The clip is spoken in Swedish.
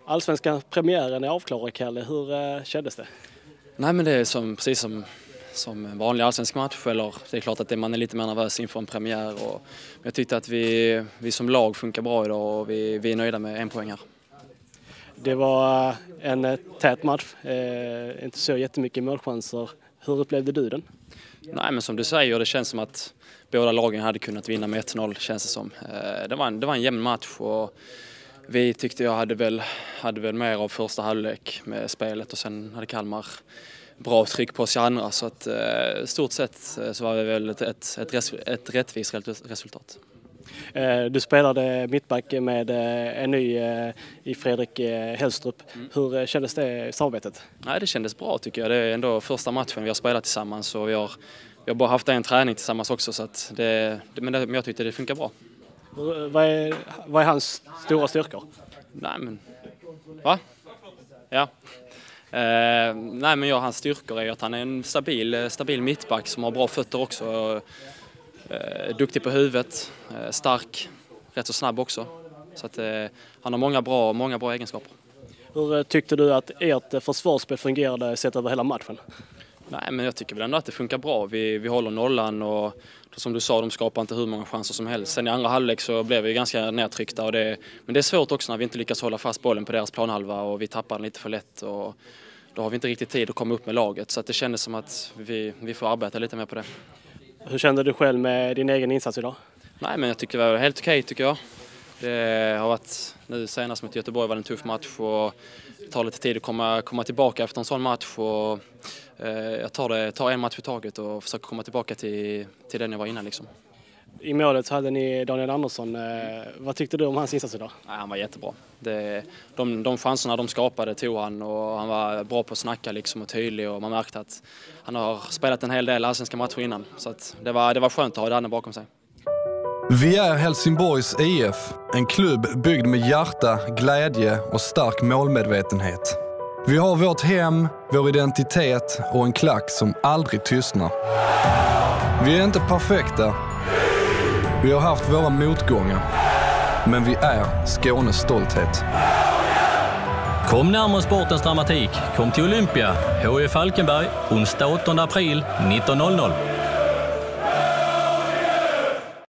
Allsvenska premiären är avklarad, Kalle. Hur kändes det? Nej, men det är precis som en vanlig allsvensk match. Eller det är klart att man är lite mer nervös inför en premiär. Men jag tyckte att vi som lag funkar bra idag och vi är nöjda med 1 poäng här. Det var en tät match. Inte så jättemycket målchanser. Hur upplevde du den? Nej, men som du säger, det känns som att båda lagen hade kunnat vinna med 1-0, känns det som. Det var en jämn match och vi tyckte jag hade väl mer av första halvlek med spelet och sen hade Kalmar bra tryck på oss i andra, så att stort sett så var det väl ett rättvist resultat. Du spelade mittback med en ny i Fredrik Hellstrup. Hur kändes det samarbetet? Nej, det kändes bra tycker jag. Det är ändå första matchen vi har spelat tillsammans och vi har bara haft en träning tillsammans också, så att men jag tyckte det funkar bra. Vad är hans stora styrkor? Nej, men va? Ja. Nej, men hans styrkor är att han är en stabil mittback som har bra fötter också. Duktig på huvudet, stark, rätt så snabb också. Så att han har många bra egenskaper. Hur tyckte du att ert försvarsspel fungerade sett över hela matchen? Nej, men jag tycker väl ändå att det funkar bra. Vi håller nollan och som du sa, de skapar inte hur många chanser som helst. Sen i andra halvlek så blev vi ganska nedtryckta men det är svårt också när vi inte lyckas hålla fast bollen på deras planhalva och vi tappar den lite för lätt och då har vi inte riktigt tid att komma upp med laget, så att det kändes som att vi får arbeta lite mer på det. Hur kände du själv med din egen insats idag? Nej, men jag tycker det var helt okej tycker jag. Det har varit nu senast mot Göteborg var det en tuff match och det tar lite tid att komma tillbaka efter en sån match och jag tar en match i taget och försöker komma tillbaka till den jag var innan liksom. I målet så hade ni Daniel Andersson. Vad tyckte du om hans insats idag? Nej, han var jättebra. De chanserna de skapade tog han och han var bra på att snacka liksom och tydlig och man märkte att han har spelat en hel del allsvenska matcher innan, så att det var skönt att ha Danne bakom sig. Vi är Helsingborgs IF, en klubb byggd med hjärta, glädje och stark målmedvetenhet. Vi har vårt hem, vår identitet och en klack som aldrig tystnar. Vi är inte perfekta. Vi har haft våra motgångar. Men vi är Skånes stolthet. Kom närmare sportens dramatik. Kom till Olympia, HIF Falkenberg, onsdag 8 april 19:00.